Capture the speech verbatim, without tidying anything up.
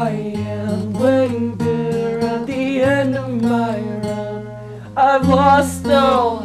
I am waiting there at the end of my round. I've lost all